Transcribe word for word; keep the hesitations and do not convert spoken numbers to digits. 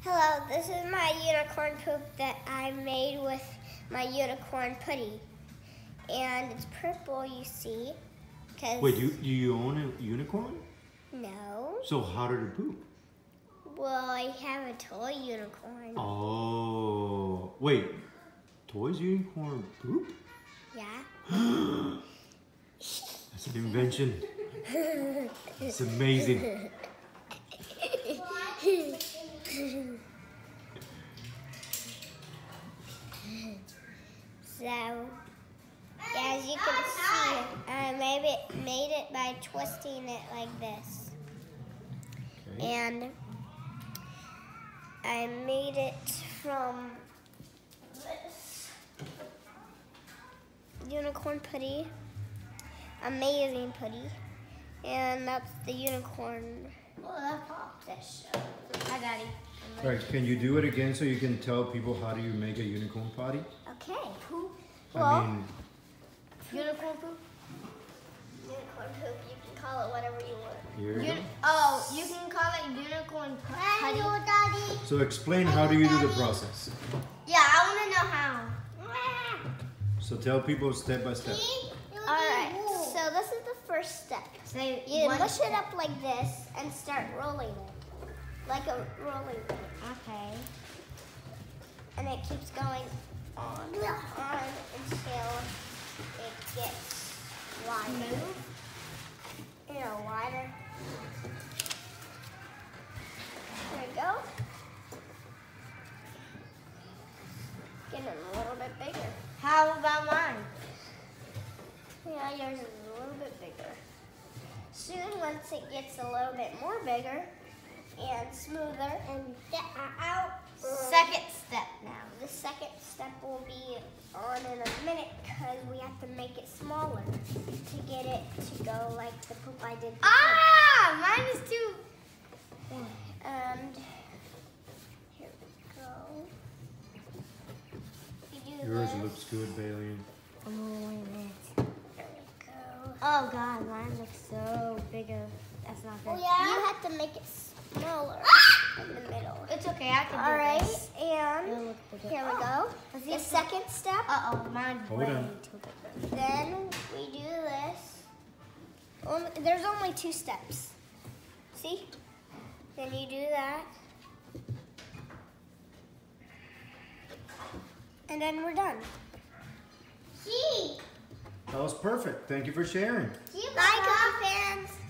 Hello, this is my unicorn poop that I made with my unicorn putty. And it's purple, you see. Cause Wait, do you, do you own a unicorn? No. So how did it poop? Well, I have a toy unicorn. Oh, wait. Toys unicorn poop? Yeah. That's an invention. It's amazing. So, as you can see, I made it, made it by twisting it like this. Okay. And I made it from this unicorn putty, amazing putty, and that's the unicorn. Oh, that popped. Hi, Daddy. All right, can you do it again so you can tell people how do you make a unicorn potty? Okay. Poop. I Well, mean, unicorn poop. Unicorn poop. You can call it whatever you want. here we go. Oh, you can call it unicorn putty. Daddy. So explain how do you do the process? Yeah, I want to know how. So tell people step by step. Alright, so this is the first step. So you mush it up like this and start rolling it. Like a rolling pin. Okay. And it keeps going on and on until it gets wider. You know, wider. There we go. Getting a little bit bigger. How about mine? Yeah, yours is a little bit bigger. Soon, once it gets a little bit more bigger and smoother, and out. Second step now. The second step will be on in a minute because we have to make it smaller to get it to go like the poop I did before. Ah, mine is too. And here we go. You do Yours this. looks good, Bailey. Oh, wait a minute. There we go. Oh God, mine looks so bigger. That's not good. Oh, yeah? You have to make it smaller in the middle. It's okay, I can do All right, this. And here we go. The second step. Uh-oh, mine's Hold way on. too big. Then we do this. Only, there's only two steps. See? Then you do that. And then we're done. See? That was perfect. Thank you for sharing. Bye, Cookie fans.